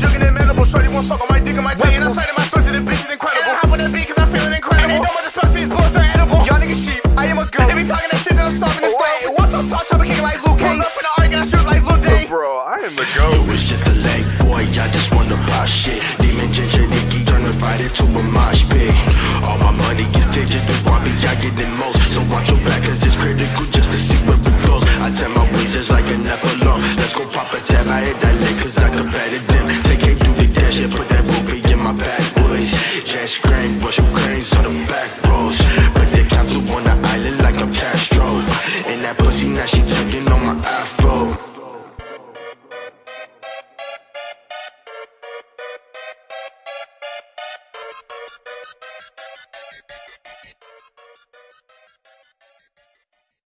looking inedible. Shorty won't suck on my dick and my tongue. And I cited my sources and bitches incredible. And I hop on that beat cause I'm feeling incredible. And they done with the spicy, these bullets are edible. Y'all niggas sheep, I am a goat. If he talking that shit, then I'm stopping the stove. Wait, watch talk, chop a king like Luke Cage. Pull up in the arc and I shoot like Lil Day. Bro, I am the goat. You was just a leg boy, I just wanna pop shit. Demon Ginger Nicky turn a fight into a mosh pit. All my money gets taken to Bobby, I get the most. So watch your back cause it's critical just to see where it goes. I tell my ways just like an Nephilim. Let's go pop a tab, I hit that lick cause I competitive them. Take it through the dash and put that bouquet in my backwoods. Just screen, rush cranes on the back roads. But they council on the island like I'm Castro. And that pussy now she tugging on my afro.